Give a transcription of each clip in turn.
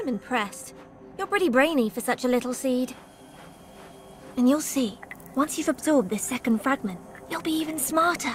impressed. You're pretty brainy for such a little seed. And you'll see, once you've absorbed this second fragment, you'll be even smarter.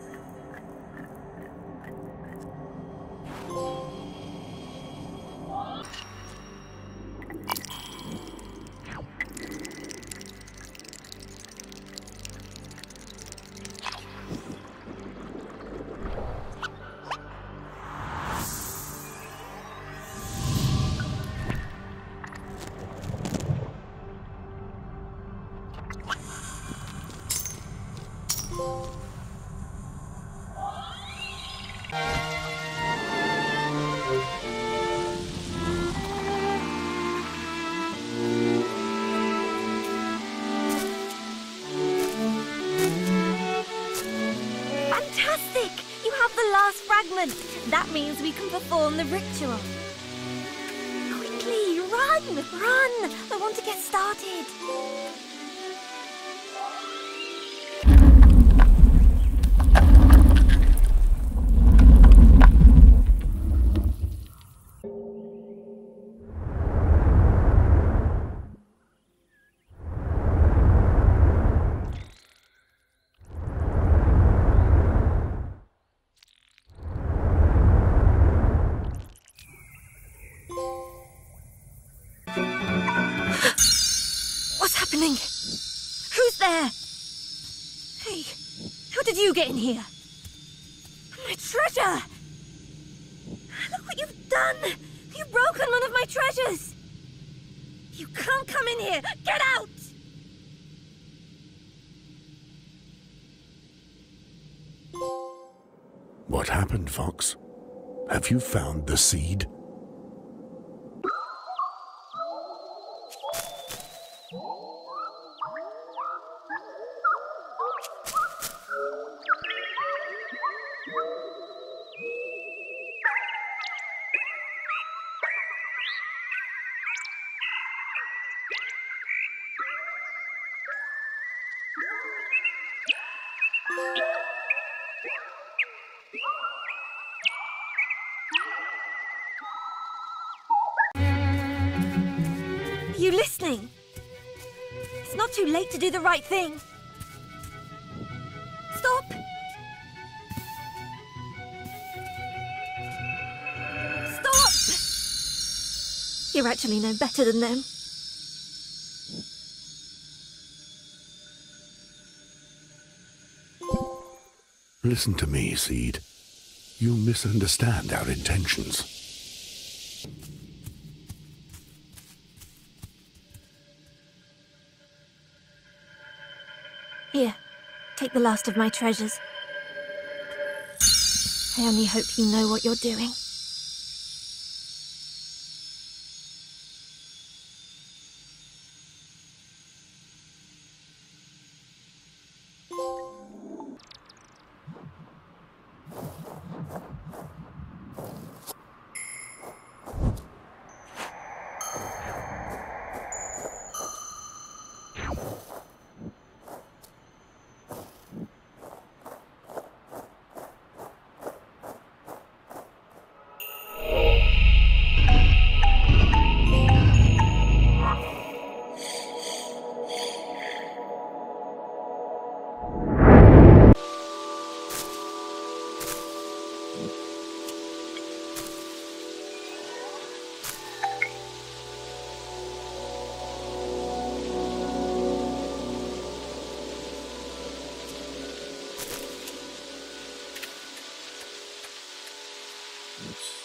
Fantastic! You have the last fragment. That means we can perform the ritual. Quickly, run! Run! I want to get started. What's happening? Who's there? Hey, how did you get in here? My treasure! Look what you've done! You've broken one of my treasures! You can't come in here! Get out! What happened, Fox? Have you found the seed? Are you listening? It's not too late to do the right thing. Stop! Stop! You're actually no better than them. Listen to me, Seed. You misunderstand our intentions. Here, take the last of my treasures. I only hope you know what you're doing. Yes.